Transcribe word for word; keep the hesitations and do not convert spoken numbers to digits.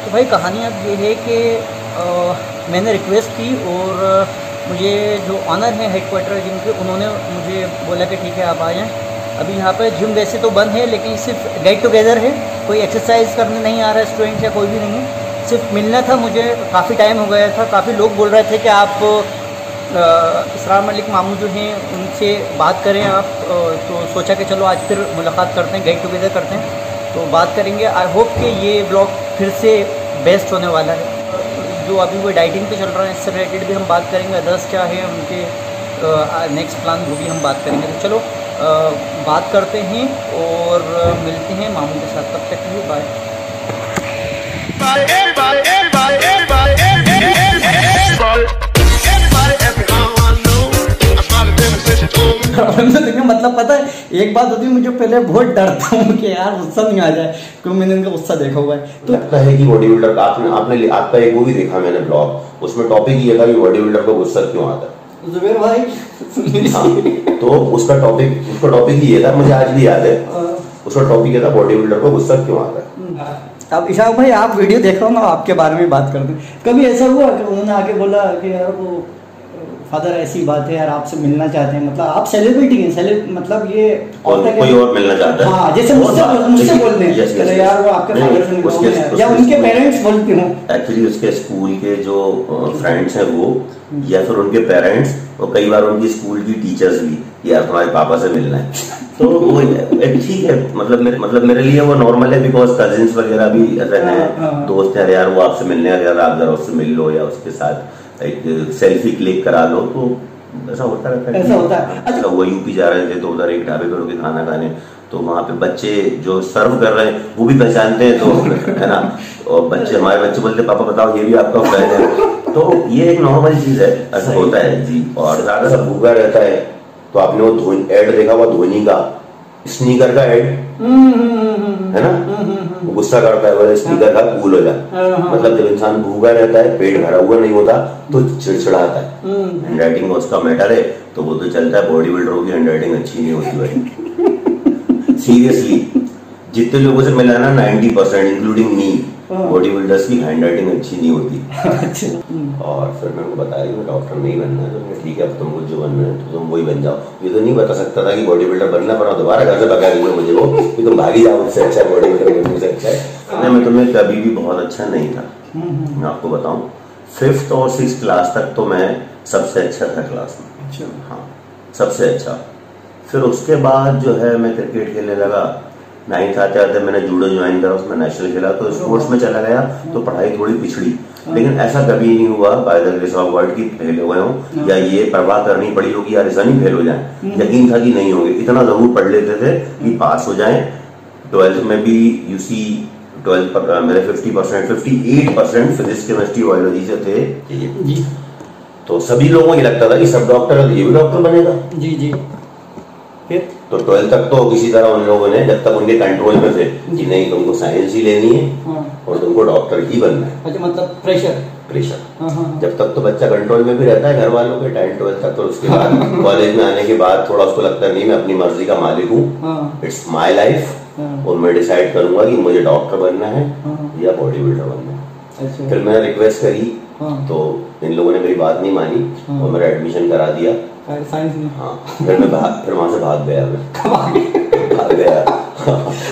तो भाई कहानी अब ये है कि मैंने रिक्वेस्ट की और मुझे जो ऑनर हैं हेड क्वार्टर जिम के, उन्होंने मुझे बोला कि ठीक है आप आ जाएँ। अभी यहाँ पर जिम वैसे तो बंद है, लेकिन सिर्फ गेट टुगेदर है, कोई एक्सरसाइज करने नहीं आ रहा है स्टूडेंट या कोई भी नहीं है, सिर्फ मिलना था। मुझे काफ़ी टाइम हो गया था, काफ़ी लोग बोल रहे थे कि आप इसरार मलिक मामू जो हैं उनसे बात करें आप, तो सोचा कि चलो आज फिर मुलाकात करते हैं, गेट टुगेदर करते हैं, तो बात करेंगे। आई होप कि ये ब्लॉग फिर से बेस्ट होने वाला है। जो अभी वो डाइटिंग पे चल रहा है, इससे रिलेटेड भी हम बात करेंगे, अदर्स क्या है उनके नेक्स्ट प्लान, वो भी हम बात करेंगे। तो चलो आ, बात करते हैं और मिलते हैं मामू के साथ, तब तक के लिए बाय। मतलब पता है एक बात होती है, मुझे पहले बहुत डरता हूँ कि यार गुस्सा नहीं आ जाए, क्योंकि मैंने उनका गुस्सा देखा हुआ है। तो लगता है कि बॉडी बिल्डर आपने आपने आपका एक वो भी देखा मैंने ब्लॉग, उसमें टॉपिक ये था कि बॉडी बिल्डर को गुस्सा क्यों आता है। जुबैर भाई हाँ, तो उसका टॉपिक उसका टॉपिक ये था, मुझे आज भी याद है, उसका टॉपिक ये था बॉडी बिल्डर को गुस्सा क्यों आता है। अब इशाक भाई आप वीडियो देख रहा हूँ, मैं आपके बारे में बात कर दूँ। कभी ऐसा हुआ कि उन्होंने आके बोला कि यार वो फादर ऐसी बात है यार, आपसे मिलना चाहते हैं, मतलब आप सेलिब्रिटी हैं, सेलिब मतलब ये और कोई और मिलना चाहता है, हाँ, जैसे मुझसे मुझसे बोलते हैं यार वो आपके फादर से मिलना, या उनके पेरेंट्स बोलते हो। एक्चुअली उसके स्कूल के जो फ्रेंड्स हैं वो, या फिर उनके पेरेंट्स, और कई बार उनकी स्कूल की टीचर्स भी, यार तुम्हारे पापा से मिलना है। तो वो ठीक है, मतलब मेरे मतलब मेरे लिए वो नॉर्मल है, बिकॉज कजिन्स वगैरह भी ऐसे हैं, दोस्त हैं, यार वो आपसे मिलने आ यार आप जरा उससे मिल लो, या उसके साथ एक सेल्फी क्लिक करा लो, तो ऐसा होता रहता है। ऐसा होता है। अच्छा, वो यूपी जा रहे थे तो उधर एक ढाबे पर होकर खाना खाने, तो वहाँ पे बच्चे जो सर्व कर रहे हैं वो भी पहचानते हैं, तो है ना, और बच्चे हमारे बच्चे बोलते पापा बताओ ये भी आपका फ्रेंड है, तो ये एक नॉर्मल चीज है, ऐसा होता है जी। और ज्यादा सा भूखा रहता है, तो आपने वो धोनी एड देखा हुआ, धोनी का स्नीकर का एड है ना, वो गुस्सा करता है, वो स्नीकर का कूल हो जाए। मतलब जब इंसान भूखा रहता है, पेट भरा हुआ नहीं होता, तो चिड़चिड़ाता है। हैंडराइटिंग उसका मैटर है, तो वो तो चलता है, बॉडी बिल्डरों की हैंडराइटिंग अच्छी नहीं होती भाई। सीरियसली जितने लोगों से मिला ना, ninety percent including me, body builders की हैंडराइटिंग अच्छी नहीं होती। और फिर मैंने उनको बताया कि डॉक्टर नहीं बनना है, तो ठीक है अब तुमको जो बनना है तो तुम वही बन जाओ। ये तो नहीं बता सकता था कि बॉडी बिल्डर बनना, पर दोबारा घर से पका दिया मुझे वो कि तुम भागी जाओ, मुझसे अच्छा है बॉडी बिल्डर बनने से अच्छा है। नहीं, मैं तुम्हें कभी भी बहुत अच्छा नहीं था, मैं आपको बताऊं, फिफ्थ और सिक्स क्लास तक तो मैं सबसे अच्छा था क्लास में, हाँ सबसे अच्छा। फिर उसके बाद जो है मैं क्रिकेट खेलने लगा, नाइन्थ आते आते मैंने जूडो ज्वाइन करा, उसमें नेशनल खेला, तो स्पोर्ट्स में चला गया, तो पढ़ाई थोड़ी पिछड़ी, लेकिन ऐसा कभी नहीं हुआ by the grace of God की फेल हो गए हो, या ये परवाह करनी पड़ी होगी यार ऐसा नहीं फेल हो जाए, यकीन था कि नहीं होंगे, इतना जरूर पढ़ लेते थे कि पास हो जाए। ट्वेल्थ में भी यूसी ट्वेल्थ पर मेरे fifty percent fifty eight percent physics chemistry biology से थे, तो सभी लोगों को लगता था कि सब डॉक्टर है, ये भी डॉक्टर बनेगा। जी जी। फिर तो ट्वेल्थ तक तो किसी तरह उन लोगों ने, जब तक उनके कंट्रोल में थे कि नहीं तुमको साइंस ही लेनी है, हाँ, और तुमको डॉक्टर ही बनना है। अच्छा, मतलब प्रेशर प्रेशर हाँ, हाँ, जब तक तो बच्चा कंट्रोल में भी रहता है घर वालों के, टेंथ ट्वेल्थ तक, तो उसके बाद कॉलेज में आने के बाद थोड़ा उसको लगता है नहीं मैं अपनी मर्जी का मालिक हूँ, इट्स माई लाइफ, और मैं डिसाइड करूंगा कि मुझे डॉक्टर बनना है या बॉडी बिल्डर बनना है। अच्छा। फिर मैंने रिक्वेस्ट करी, तो इन लोगों ने मेरी बात नहीं मानी, और मेरा एडमिशन करा दिया साइंस में। हाँ, फिर मैं भाग फिर वहां से भाग गया, मैं भाग गया